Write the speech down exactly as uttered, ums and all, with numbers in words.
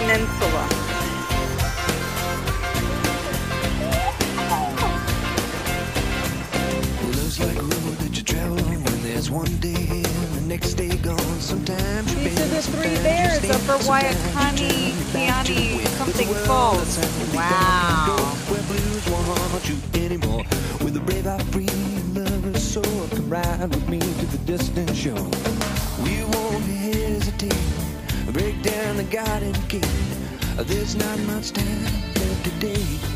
Peninsula. Love's like a road that you travel on when there's one day and the next day gone. Sometimes you These are the three bears over Waiakani, Kiani, something falls. Wow. Where blues won't haunt you anymore. With a brave eye free and lover's soul, come ride with me to the distant shore. We won't hesitate, break down the garden gate. There's not much time left today.